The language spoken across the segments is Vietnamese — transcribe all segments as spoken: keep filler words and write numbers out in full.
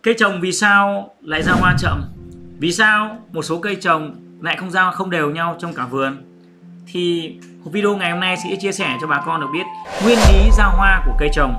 Cây trồng vì sao lại ra hoa chậm? Vì sao một số cây trồng lại không ra hoa không đều nhau trong cả vườn? Thì video ngày hôm nay sẽ chia sẻ cho bà con được biết nguyên lý ra hoa của cây trồng.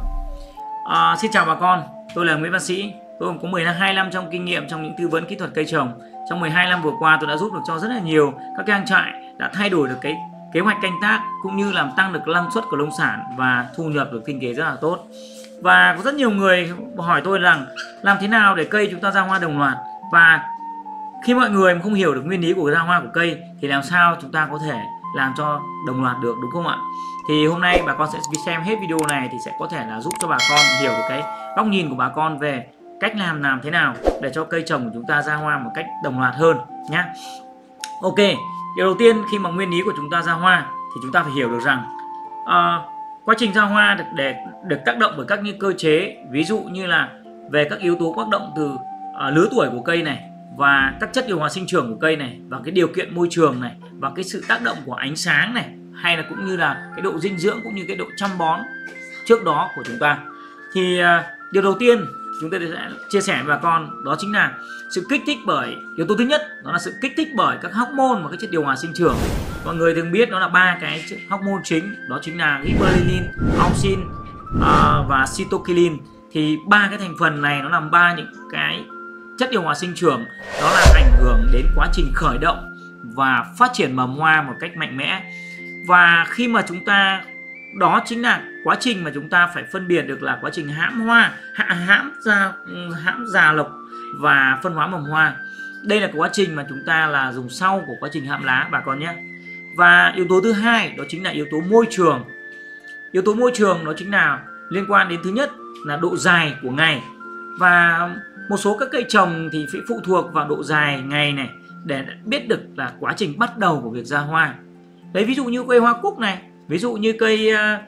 À, xin chào bà con, tôi là Nguyễn Văn Sĩ. Tôi có mười hai năm trong kinh nghiệm trong những tư vấn kỹ thuật cây trồng. Trong mười hai năm vừa qua tôi đã giúp được cho rất là nhiều các trang trại đã thay đổi được cái kế hoạch canh tác cũng như làm tăng được năng suất của nông sản và thu nhập được kinh tế rất là tốt. Và có rất nhiều người hỏi tôi rằng làm thế nào để cây chúng ta ra hoa đồng loạt, và khi mọi người không hiểu được nguyên lý của ra hoa của cây thì làm sao chúng ta có thể làm cho đồng loạt được, đúng không ạ? Thì hôm nay bà con sẽ xem hết video này thì sẽ có thể là giúp cho bà con hiểu được cái góc nhìn của bà con về cách làm làm thế nào để cho cây trồng của chúng ta ra hoa một cách đồng loạt hơn nhé. Ok, điều đầu tiên khi mà nguyên lý của chúng ta ra hoa thì chúng ta phải hiểu được rằng uh, quá trình ra hoa được để được tác động bởi các những cơ chế, ví dụ như là về các yếu tố tác động từ uh, lứa tuổi của cây này, và các chất điều hòa sinh trưởng của cây này, và cái điều kiện môi trường này, và cái sự tác động của ánh sáng này, hay là cũng như là cái độ dinh dưỡng cũng như cái độ chăm bón trước đó của chúng ta. Thì uh, điều đầu tiên chúng tôi sẽ chia sẻ với bà con đó chính là sự kích thích bởi yếu tố thứ nhất, đó là sự kích thích bởi các hormone và các chất điều hòa sinh trưởng. Mọi người thường biết đó là ba cái hormone chính, đó chính là gibberellin, auxin uh, và cytokinin. Thì ba cái thành phần này nó làm ba những cái chất điều hòa sinh trưởng, đó là ảnh hưởng đến quá trình khởi động và phát triển mầm hoa một cách mạnh mẽ. Và khi mà chúng ta, đó chính là quá trình mà chúng ta phải phân biệt được là quá trình hãm hoa, hãm ra hãm già lộc và phân hóa mầm hoa. Đây là quá trình mà chúng ta là dùng sau của quá trình hãm lá bà con nhé. Và yếu tố thứ hai đó chính là yếu tố môi trường. Yếu tố môi trường đó chính là liên quan đến thứ nhất là độ dài của ngày, và một số các cây trồng thì phải phụ thuộc vào độ dài ngày này để biết được là quá trình bắt đầu của việc ra hoa. Đấy, ví dụ như cây hoa cúc này, ví dụ như cây uh,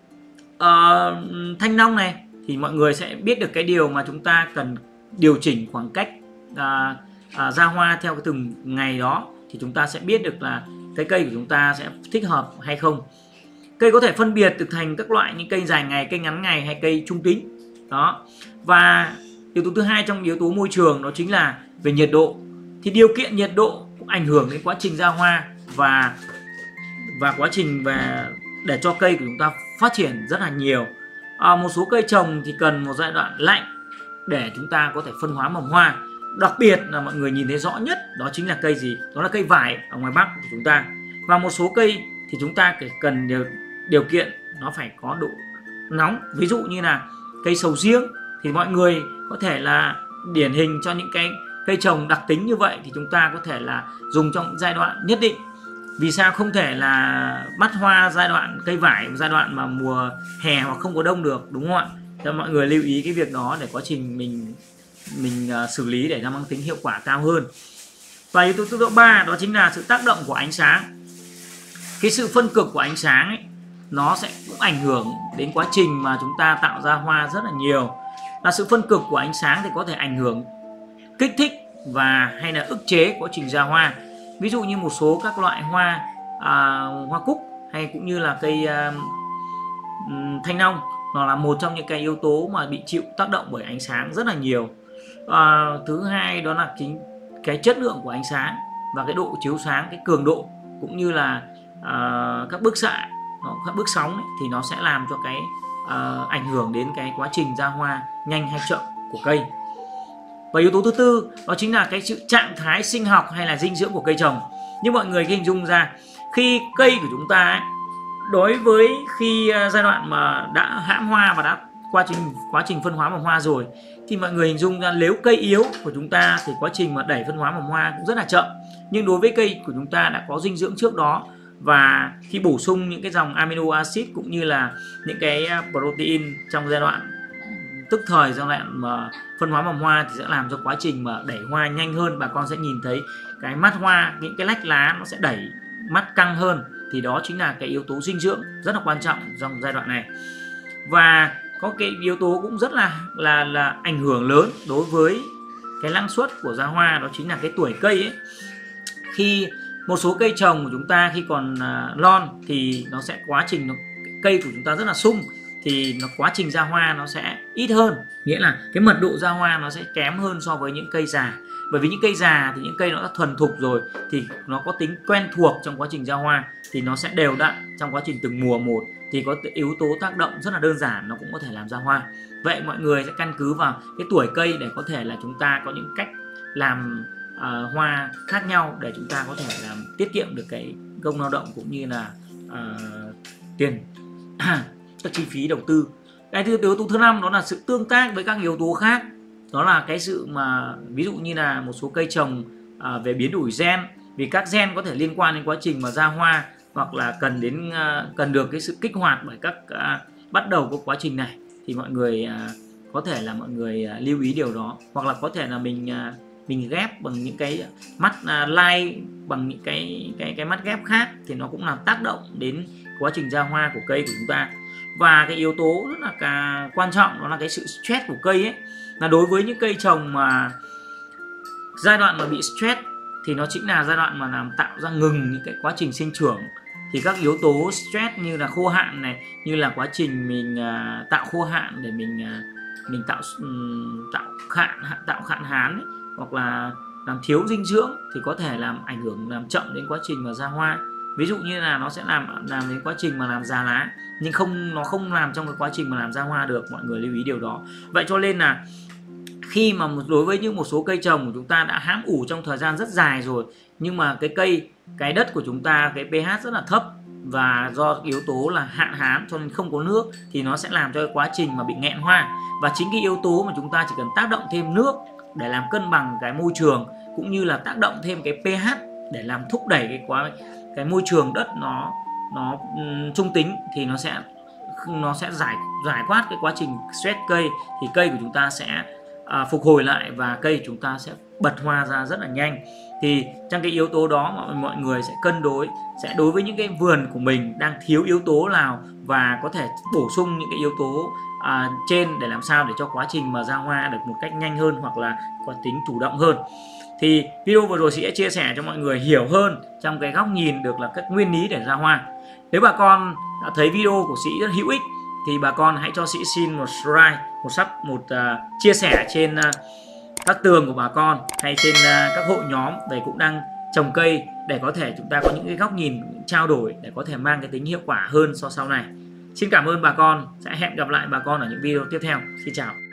uh, thanh long này, thì mọi người sẽ biết được cái điều mà chúng ta cần điều chỉnh khoảng cách uh, uh, ra hoa theo cái từng ngày đó, thì chúng ta sẽ biết được là cái cây của chúng ta sẽ thích hợp hay không. Cây có thể phân biệt được thành các loại những cây dài ngày, cây ngắn ngày hay cây trung tính đó. Và yếu tố thứ hai trong yếu tố môi trường đó chính là về nhiệt độ. Thì điều kiện nhiệt độ cũng ảnh hưởng đến quá trình ra hoa và và quá trình về để cho cây của chúng ta phát triển rất là nhiều. À, một số cây trồng thì cần một giai đoạn lạnh để chúng ta có thể phân hóa mầm hoa. Đặc biệt là mọi người nhìn thấy rõ nhất đó chính là cây gì? Đó là cây vải ở ngoài Bắc của chúng ta. Và một số cây thì chúng ta cần điều, điều kiện nó phải có độ nóng. Ví dụ như là cây sầu riêng thì mọi người có thể là điển hình cho những cái cây trồng đặc tính như vậy thì chúng ta có thể là dùng trong giai đoạn nhất định. Vì sao không thể là bắt hoa giai đoạn cây vải giai đoạn mà mùa hè hoặc không có đông được, đúng không ạ? Cho mọi người lưu ý cái việc đó để quá trình mình mình uh, xử lý để nó mang tính hiệu quả cao hơn. Và yếu tố thứ ba đó chính là sự tác động của ánh sáng. Cái sự phân cực của ánh sáng ấy, nó sẽ cũng ảnh hưởng đến quá trình mà chúng ta tạo ra hoa rất là nhiều. Là sự phân cực của ánh sáng thì có thể ảnh hưởng, kích thích và hay là ức chế quá trình ra hoa. Ví dụ như một số các loại hoa à, hoa cúc hay cũng như là cây à, thanh long, nó là một trong những cái yếu tố mà bị chịu tác động bởi ánh sáng rất là nhiều. À, thứ hai đó là cái, cái chất lượng của ánh sáng và cái độ chiếu sáng, cái cường độ cũng như là à, các bức xạ, các bước sóng ấy, thì nó sẽ làm cho cái uh, ảnh hưởng đến cái quá trình ra hoa nhanh hay chậm của cây. Và yếu tố thứ tư đó chính là cái sự trạng thái sinh học hay là dinh dưỡng của cây trồng. Như mọi người hình dung ra, khi cây của chúng ta ấy, đối với khi uh, giai đoạn mà đã hãm hoa và đã quá trình quá trình phân hóa mầm hoa rồi, thì mọi người hình dung ra nếu cây yếu của chúng ta thì quá trình mà đẩy phân hóa mầm hoa cũng rất là chậm. Nhưng đối với cây của chúng ta đã có dinh dưỡng trước đó, và khi bổ sung những cái dòng amino acid cũng như là những cái protein trong giai đoạn tức thời, giai đoạn mà phân hóa mầm hoa, thì sẽ làm cho quá trình mà đẩy hoa nhanh hơn. Bà con sẽ nhìn thấy cái mắt hoa, những cái lách lá nó sẽ đẩy mắt căng hơn, thì đó chính là cái yếu tố dinh dưỡng rất là quan trọng trong giai đoạn này. Và có cái yếu tố cũng rất là là là ảnh hưởng lớn đối với cái năng suất của ra hoa, đó chính là cái tuổi cây ấy. Khi một số cây trồng của chúng ta khi còn uh, lon thì nó sẽ quá trình nó, cây của chúng ta rất là sung, thì nó quá trình ra hoa nó sẽ ít hơn, nghĩa là cái mật độ ra hoa nó sẽ kém hơn so với những cây già. Bởi vì những cây già thì những cây nó đã thuần thục rồi thì nó có tính quen thuộc trong quá trình ra hoa, thì nó sẽ đều đặn trong quá trình từng mùa một, thì có yếu tố tác động rất là đơn giản nó cũng có thể làm ra hoa. Vậy mọi người sẽ căn cứ vào cái tuổi cây để có thể là chúng ta có những cách làm uh, hoa khác nhau để chúng ta có thể làm tiết kiệm được cái công lao động cũng như là uh, tiền các chi phí đầu tư. Cái thứ yếu tố thứ năm đó là sự tương tác với các yếu tố khác. Đó là cái sự mà ví dụ như là một số cây trồng à, về biến đổi gen, vì các gen có thể liên quan đến quá trình mà ra hoa, hoặc là cần đến à, cần được cái sự kích hoạt bởi các à, bắt đầu của quá trình này, thì mọi người à, có thể là mọi người à, lưu ý điều đó. Hoặc là có thể là mình à, mình ghép bằng những cái mắt à, light, bằng những cái cái cái mắt ghép khác, thì nó cũng làm tác động đến quá trình ra hoa của cây của chúng ta. Và cái yếu tố rất là cả quan trọng đó là cái sự stress của cây ấy, là đối với những cây trồng mà giai đoạn mà bị stress thì nó chính là giai đoạn mà làm tạo ra ngừng những cái quá trình sinh trưởng. Thì các yếu tố stress như là khô hạn này, như là quá trình mình uh, tạo khô hạn để mình uh, mình tạo um, tạo hạn tạo hạn hán ấy, hoặc là làm thiếu dinh dưỡng thì có thể làm ảnh hưởng, làm chậm đến quá trình mà ra hoa. Ví dụ như là nó sẽ làm làm đến quá trình mà làm già lá, nhưng không nó không làm trong cái quá trình mà làm ra hoa được, mọi người lưu ý điều đó. Vậy cho nên là khi mà đối với những một số cây trồng của chúng ta đã hãm ủ trong thời gian rất dài rồi, nhưng mà cái cây cái đất của chúng ta cái pH rất là thấp, và do yếu tố là hạn hán cho nên không có nước, thì nó sẽ làm cho cái quá trình mà bị nghẹn hoa. Và chính cái yếu tố mà chúng ta chỉ cần tác động thêm nước để làm cân bằng cái môi trường, cũng như là tác động thêm cái pH để làm thúc đẩy cái quá cái môi trường đất nó nó um, trung tính, thì nó sẽ nó sẽ giải giải quát cái quá trình stress cây, thì cây của chúng ta sẽ à, phục hồi lại và cây của chúng ta sẽ bật hoa ra rất là nhanh. Thì trong cái yếu tố đó mọi mọi người sẽ cân đối, sẽ đối với những cái vườn của mình đang thiếu yếu tố nào và có thể bổ sung những cái yếu tố à, trên để làm sao để cho quá trình mà ra hoa được một cách nhanh hơn, hoặc là có tính chủ động hơn. Thì video vừa rồi sẽ chia sẻ cho mọi người hiểu hơn trong cái góc nhìn được là các nguyên lý để ra hoa. Nếu bà con đã thấy video của Sĩ rất hữu ích thì bà con hãy cho Sĩ xin một like, một sub, một uh, chia sẻ trên uh, các tường của bà con hay trên uh, các hội nhóm về cũng đang trồng cây, để có thể chúng ta có những cái góc nhìn trao đổi để có thể mang cái tính hiệu quả hơn so sau này. Xin cảm ơn bà con, sẽ hẹn gặp lại bà con ở những video tiếp theo. Xin chào.